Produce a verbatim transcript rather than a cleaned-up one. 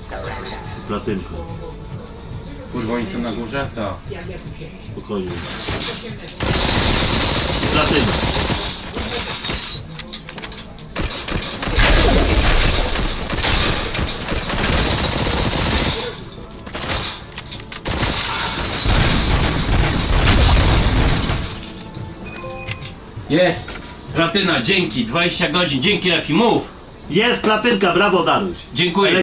Platynka. Kurwa, oni są na górze? Tak. Spokojnie. Platyna. Jest! Platyna, dzięki, dwadzieścia godzin, dzięki Lefi, mów! Jest platynka, brawo Daruś. Dziękuję.